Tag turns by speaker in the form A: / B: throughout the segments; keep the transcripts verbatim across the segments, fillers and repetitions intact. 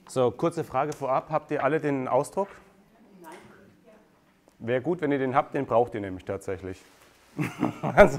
A: So, kurze Frage vorab. Habt ihr alle den Ausdruck?
B: Nein.
A: Wäre gut, wenn ihr den habt, den braucht ihr nämlich tatsächlich. also,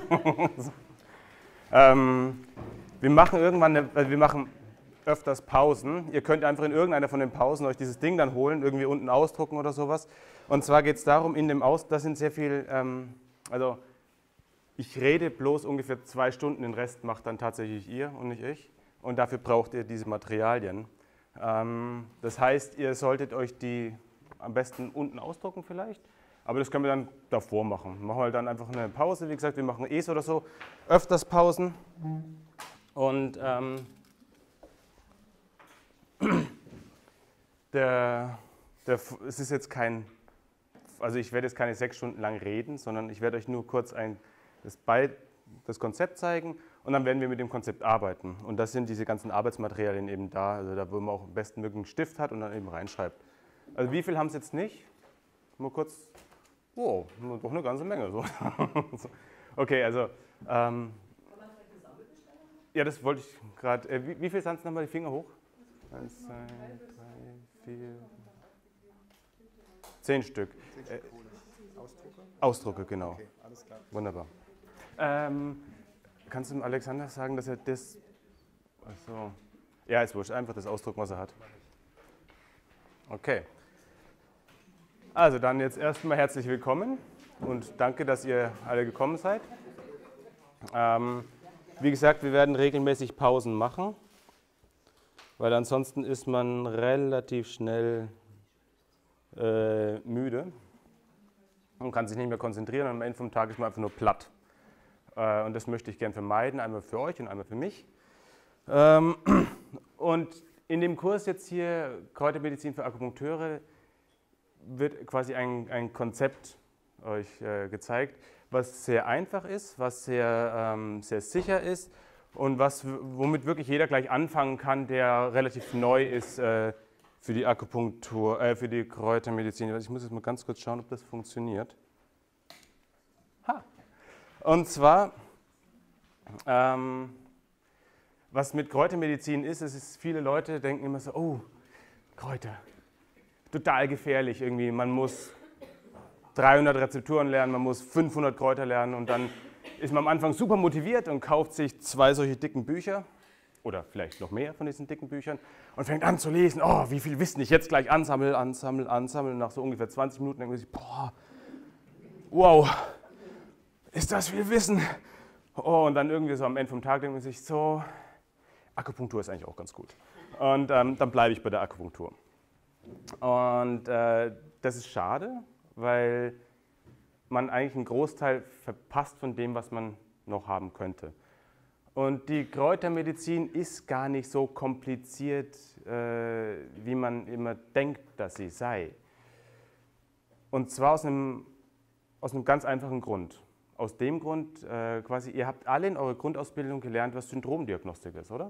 A: ähm, wir machen irgendwann, eine, also wir machen öfters Pausen. Ihr könnt einfach in irgendeiner von den Pausen euch dieses Ding dann holen, irgendwie unten ausdrucken oder sowas. Und zwar geht es darum, in dem Aus, das sind sehr viel, ähm, also ich rede bloß ungefähr zwei Stunden, den Rest macht dann tatsächlich ihr und nicht ich. Und dafür braucht ihr diese Materialien. Ähm, das heißt, ihr solltet euch die am besten unten ausdrucken vielleicht, aber das können wir dann davor machen. Machen wir dann einfach eine Pause, wie gesagt, wir machen Es oder so, öfters Pausen. Und ähm, der, der, es ist jetzt kein, also ich werde jetzt keine sechs Stunden lang reden, sondern ich werde euch nur kurz ein, das, Bei, das Konzept zeigen und dann werden wir mit dem Konzept arbeiten. Und das sind diese ganzen Arbeitsmaterialien eben da, also da, wo man auch am besten wirklich einen Stift hat und dann eben reinschreibt. Also wie viel haben es jetzt nicht? Nur kurz, wow, doch eine ganze Menge. So. Okay, also, ähm,
B: Kann man vielleicht eine Sammelbestellung?
A: Ja, das wollte ich gerade, äh, wie, wie viel sind es nochmal, die Finger hoch? Eins, zwei, drei, vier, zehn Stück. Äh,
C: Ausdrucke?
A: Ausdrucke, genau.
C: Okay, alles klar.
A: Wunderbar. Ähm, kannst du dem Alexander sagen, dass er das, achso, ja, ist wurscht, einfach das ausdrucken, was er hat. Okay. Also dann jetzt erstmal herzlich willkommen und danke, dass ihr alle gekommen seid. Ähm, wie gesagt, wir werden regelmäßig Pausen machen, weil ansonsten ist man relativ schnell äh, müde und kann sich nicht mehr konzentrieren und am Ende vom Tag ist man einfach nur platt. Äh, und das möchte ich gern vermeiden, einmal für euch und einmal für mich. Ähm, und in dem Kurs jetzt hier Kräutermedizin für Akupunkteure wird quasi ein, ein Konzept euch äh, gezeigt, was sehr einfach ist, was sehr, ähm, sehr sicher ist und was, womit wirklich jeder gleich anfangen kann, der relativ neu ist äh, für die Akupunktur, äh, für die Kräutermedizin. Ich muss jetzt mal ganz kurz schauen, ob das funktioniert. Ha. Und zwar, ähm, was mit Kräutermedizin ist, es ist, viele Leute denken immer so, oh, Kräuter, total gefährlich irgendwie. Man muss dreihundert Rezepturen lernen, man muss fünfhundert Kräuter lernen und dann ist man am Anfang super motiviert und kauft sich zwei solche dicken Bücher oder vielleicht noch mehr von diesen dicken Büchern und fängt an zu lesen, oh, wie viel Wissen ich jetzt gleich ansammle, ansammle, ansammle. Und nach so ungefähr zwanzig Minuten denkt man sich, boah, wow, ist das viel Wissen. Oh, und dann irgendwie so am Ende vom Tag denkt man sich, so, Akupunktur ist eigentlich auch ganz gut. Und ähm, dann bleibe ich bei der Akupunktur. Und äh, das ist schade, weil man eigentlich einen Großteil verpasst von dem, was man noch haben könnte. Und die Kräutermedizin ist gar nicht so kompliziert, äh, wie man immer denkt, dass sie sei. Und zwar aus einem, aus einem ganz einfachen Grund. Aus dem Grund, äh, quasi, ihr habt alle in eurer Grundausbildung gelernt, was Syndromdiagnostik ist, oder?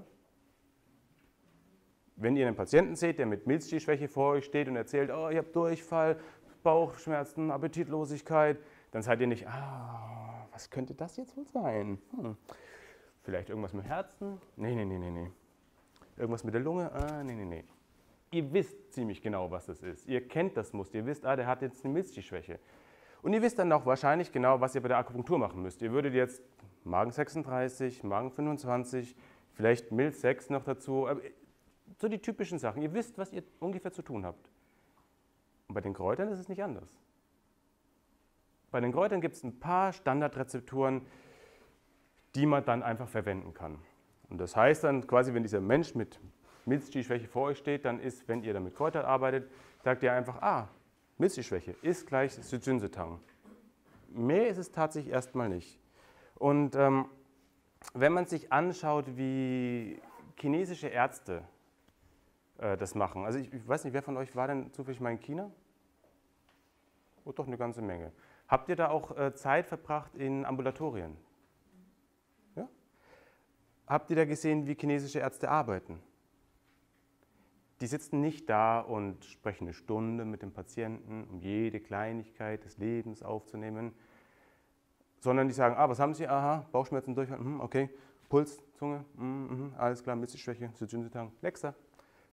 A: Wenn ihr einen Patienten seht, der mit Milzstielschwäche vor euch steht und erzählt, oh, ich habe Durchfall, Bauchschmerzen, Appetitlosigkeit, dann seid ihr nicht, ah, was könnte das jetzt wohl sein? Hm. Vielleicht irgendwas mit dem Herzen? Nee, nee, nee, nee, nee. Irgendwas mit der Lunge? Ah, nee, nee, nee. Ihr wisst ziemlich genau, was das ist. Ihr kennt das Muster. Ihr wisst, ah, der hat jetzt eine Milzstielschwäche. Und ihr wisst dann auch wahrscheinlich genau, was ihr bei der Akupunktur machen müsst. Ihr würdet jetzt Magen sechsunddreißig, Magen fünfundzwanzig, vielleicht Milz sechs noch dazu. So die typischen Sachen. Ihr wisst, was ihr ungefähr zu tun habt. Und bei den Kräutern ist es nicht anders. Bei den Kräutern gibt es ein paar Standardrezepturen, die man dann einfach verwenden kann. Und das heißt dann quasi, wenn dieser Mensch mit Milzstielschwäche vor euch steht, dann ist, wenn ihr dann mit Kräutern arbeitet, sagt ihr einfach, ah, Milzstielschwäche ist gleich Südjünsetang. Mehr ist es tatsächlich erstmal nicht. Und ähm, wenn man sich anschaut, wie chinesische Ärzte das machen. Also ich, ich weiß nicht, wer von euch war denn zufällig mal in China? Oh, doch eine ganze Menge. Habt ihr da auch äh, Zeit verbracht in Ambulatorien? Ja? Habt ihr da gesehen, wie chinesische Ärzte arbeiten? Die sitzen nicht da und sprechen eine Stunde mit dem Patienten, um jede Kleinigkeit des Lebens aufzunehmen, sondern die sagen, ah, was haben Sie? Aha, Bauchschmerzen, Durchfall, mhm, okay, Puls, Zunge, mhm, alles klar, Milzstielschwäche, Südjünsetang, nächster.